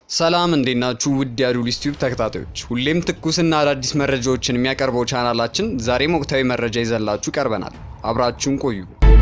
ሰላም እንዴናችሁ ውድ የአዱሊስ ቲዩብ ተከታታዮች ሁሌም ትኩስና አዳዲስ መረጃዎችን የሚያቀርበው ቻናላችን ዛሬም ወቅታዊ መረጃ ይዘላችሁ ቀርበናል አብራችሁን ቆዩ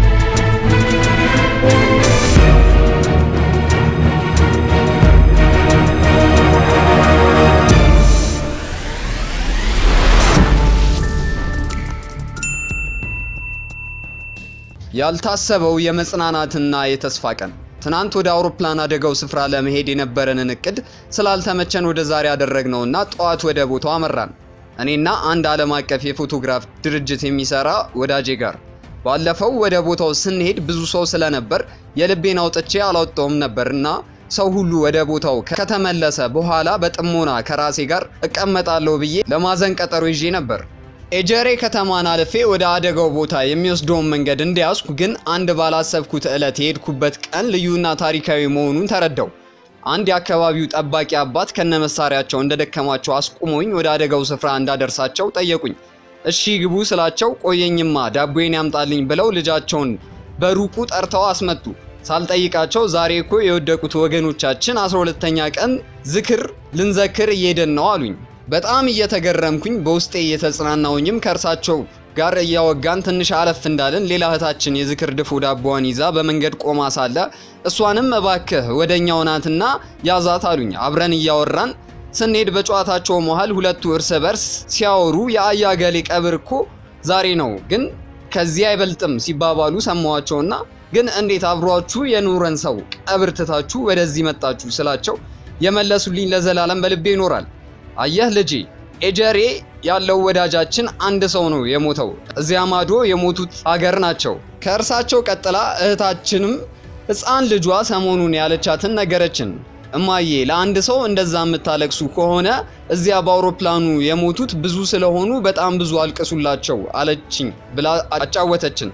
ያልታሰበው የመጽናናትና የተስፋ ቀን ትናንት ወደ አውሮፕላን አደጋው ስፍራ ለመሄድ የነበረንን እቅድ ስላልተመቸን ወደ ዛሬ ያደረግነውና ጧት ወደ ቦታው አመራን እኔና አንድ ዓለም አቀፍ የፎቶግራፍ ድርጅት የሚሰራ ወዳጄ ጋር ባለፈው ወደ ቦታው ስንሄድ ብዙ ሰው ስለነበር የልቤን አውጥቼ አላወጣውም ነበርና ሰው ሁሉ ወደ ቦታው ከተመለሰ በኋላ በጥሞና ከራሴ ጋር እቀመጣለሁ ብዬ ለማዘን ቀጠሮ ይዤ ነበር ኤጀሬ ከተማን አልፌ ወደ አደጋው ቦታ የሚወስደውን መንገድ እንዲያስኩ ግን አንድ ባላሰብኩት ዕለት የሄድኩበት ቀን ልዩና ታሪካዊ መሆኑን ተረዳው አንድ የአካባቢው ጠባቂ አባት ከነመሳሪያቸው እንደደከማቸው አስቆሞኝ ወደ አደጋው ስፍራ እንዳደርሳቸው ጠየቁኝ እሺ ግቡ ስላቸው ቆየኝማ ዳቦዬን ያምጣልኝ ብለው ልጃቸውን በሩቁ ጠርተው አስመጡ ሳልጠይቃቸው ዛሬ እኮ የወደቁት ወገኖቻችን 12ኛ ቀን ዝክር ልንዘክር እየሄድን ነው አሉኝ በጣም እየተገረምኩኝ በውስጤ እየተጽናናውኝም ከርሳቸው ጋር እያወጋን ትንሽ አለፍ እንዳለን ሌላ እህታችን የዝክር ድፎ ዳቦዋን ይዛ በመንገድ ቆማ ሳለ እሷንም እባክህ ወደኛው ናትና ያዛት አሉኝ አብረን እያወራን ስንሄድ በጨዋታቸው መሃል ሁለቱ እርስ በርስ ሲያወሩ የአያገሌ ቀብር እኮ ዛሬ ነው ግን ከዚህ አይበልጥም ሲባባሉ ሰማዋቸውና ግን እንዴት አብሯችሁ የኑረን ሰው ቀብር ትታችሁ ወደዚህ መጣችሁ ስላቸው የመለሱልኝ ለዘላለም በልቤ ይኖራል አየህ ልጄ ኤጀሬ ያለው ወዳጃችን አንድ ሰው ነው የሞተው እዚያ ማዶ የሞቱት ሀገር ናቸው ከእርሳቸው ቀጥላ እህታችንም ህፃን ልጇ ሰሞኑን ያለቻትን ነገረችን እማዬ ለአንድ ሰው እንደዛ የምታለቅሱ ከሆነ እዚያ በአውሮፕላኑ የሞቱት ብዙ ስለሆኑ በጣም ብዙ አልቅሱላቸው አለችኝ ብላ አጫወተችን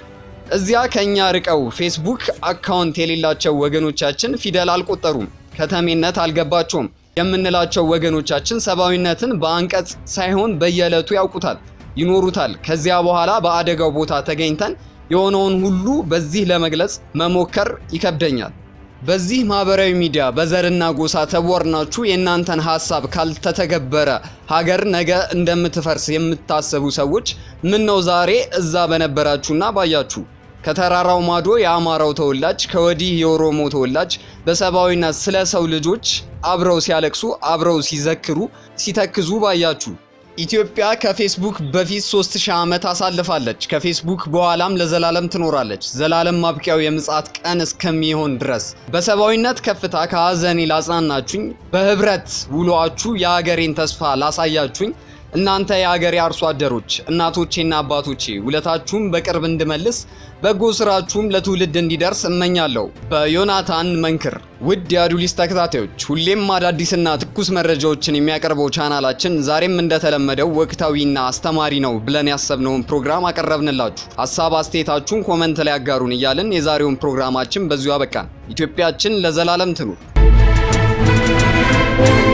እዚያ ከኛ ርቀው ፌስቡክ አካውንት የሌላቸው ወገኖቻችን ፊደል አልቆጠሩም ከተሜነት አልገባቸውም የምንላቸው ወገኖቻችን ሰባዊነትን በአንቀጽ ሳይሆን በየለቱ ያውቁታል ይኖሩታል ከዚያ በኋላ በአደጋው ቦታ ተገኝተን የሆነውን ሁሉ በዚህ ለመግለጽ መሞከር ይከብደኛል በዚህ ማህበራዊ ሚዲያ በዘርና ጎሳ ተቦርናችሁ የናንተን ሐሳብ ካልተተገበረ ሀገር ነገ እንደምትፈርስ የምታስቡ ሰዎች ምን ነው ዛሬ እዛ በነበራችሁና ባያችሁ ከተራራው ማዶ የአማራው ተወላጅ ከወዲህ የኦሮሞ ተወላጅ በሰባዊነት ስለ ሰው ልጆች አብረው ሲያለቅሱ አብረው ሲዘክሩ ሲተክዙ ባያችሁ ኢትዮጵያ ከፌስቡክ በፊት 3000 ዓመት አሳልፋለች ከፌስቡክ በኋላም ለዘላለም ትኖራለች ዘላለም ማብቂያው የምጽአት ቀን እስከሚሆን ድረስ በሰባዊነት ከፍታ ከሐዘኔ ላጽናናችሁኝ በህብረት ውሏችሁ የሀገሬን ተስፋ ላሳያችሁኝ እናንተ የሀገሬ አርሶ አደሮች እናቶቼና አባቶቼ ውለታችሁም በቅርብ እንድመልስ በጎ ስራችሁም ለትውልድ እንዲደርስ እመኛለሁ በዮናታን መንክር ውድ የአዱሊስ ተከታታዮች ሁሌም አዳዲስና ትኩስ መረጃዎችን የሚያቀርበው ቻናላችን ዛሬም እንደተለመደው ወቅታዊና አስተማሪ ነው ብለን ያሰብነውን ፕሮግራም አቀረብንላችሁ ሐሳብ አስተያየታችሁን ኮሜንት ላይ አጋሩን እያልን የዛሬውን ፕሮግራማችን በዚሁ አበቃን ኢትዮጵያችን ለዘላለም ትኑር